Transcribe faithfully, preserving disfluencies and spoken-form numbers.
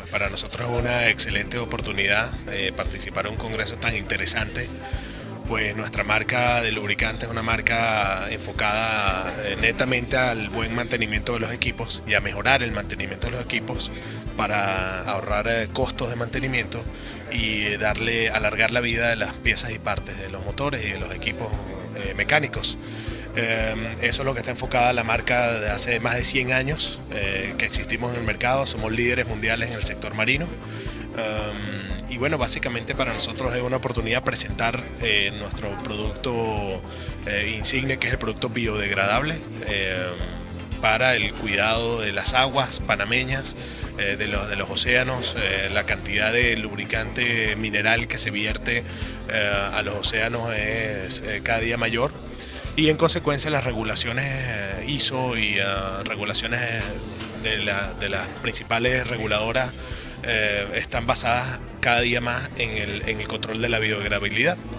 para nosotros es una excelente oportunidad eh, participar en un congreso tan interesante. Pues nuestra marca de lubricante es una marca enfocada eh, netamente al buen mantenimiento de los equipos y a mejorar el mantenimiento de los equipos para ahorrar eh, costos de mantenimiento y darle, alargar la vida de las piezas y partes de los motores y de los equipos eh, mecánicos. Eh, eso es lo que está enfocada la marca de hace más de cien años eh, que existimos en el mercado, somos líderes mundiales en el sector marino. Um, y bueno, básicamente para nosotros es una oportunidad presentar eh, nuestro producto eh, insigne, que es el producto biodegradable eh, para el cuidado de las aguas panameñas, eh, de, los, de los océanos. Eh, la cantidad de lubricante mineral que se vierte eh, a los océanos es eh, cada día mayor, y en consecuencia las regulaciones eh, I S O y uh, regulaciones de, la, de las principales reguladoras Eh, están basadas cada día más en el, en el control de la biodegradabilidad.